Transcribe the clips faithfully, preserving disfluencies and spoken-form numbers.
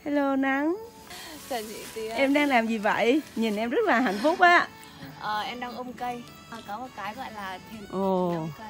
Hello Nắng. Chào chị Tía. Em đang làm gì vậy? Nhìn em rất là hạnh phúc á. Ờ, em đang ôm cây. À, có một cái gọi là thiền Ồ. ôm cây.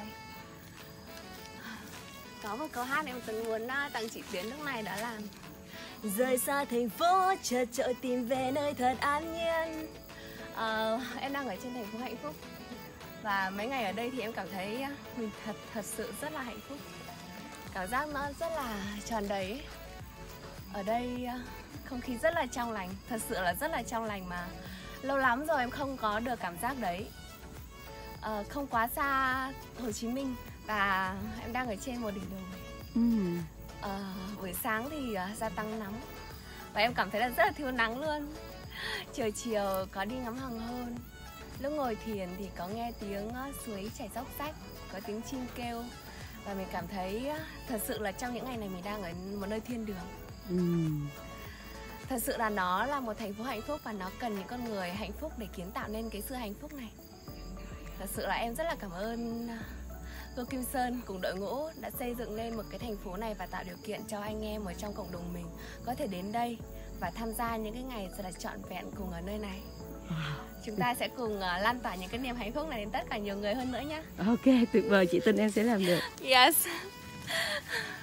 Có một câu hát em từng muốn uh, tặng chị Tiến lúc này, đó là rời xa thành phố, chợt trội tìm về nơi thật an nhiên. Ờ, em đang ở trên thành phố hạnh phúc. Và mấy ngày ở đây thì em cảm thấy mình thật thật sự rất là hạnh phúc. Cảm giác nó rất là tròn đầy. Ở đây không khí rất là trong lành, thật sự là rất là trong lành mà lâu lắm rồi em không có được cảm giác đấy. Ờ, không quá xa Hồ Chí Minh và em đang ở trên một đỉnh đồi. Ừ. Ờ, buổi sáng thì gia tăng nắng và em cảm thấy là rất là thiếu nắng luôn. Chiều chiều có đi ngắm hoàng hôn. Lúc ngồi thiền thì có nghe tiếng suối chảy róc rách, có tiếng chim kêu. Và mình cảm thấy thật sự là trong những ngày này mình đang ở một nơi thiên đường. Ừ. Thật sự là nó là một thành phố hạnh phúc và nó cần những con người hạnh phúc để kiến tạo nên cái sự hạnh phúc này. Thật sự là em rất là cảm ơn cô Kim Sơn cùng đội ngũ đã xây dựng nên một cái thành phố này và tạo điều kiện cho anh em ở trong cộng đồng mình có thể đến đây và tham gia những cái ngày rất là trọn vẹn cùng ở nơi này. Chúng ta sẽ cùng uh, lan tỏa những cái niềm hạnh phúc này đến tất cả nhiều người hơn nữa nhé. Ok, tuyệt vời, chị tin em sẽ làm được. Yes.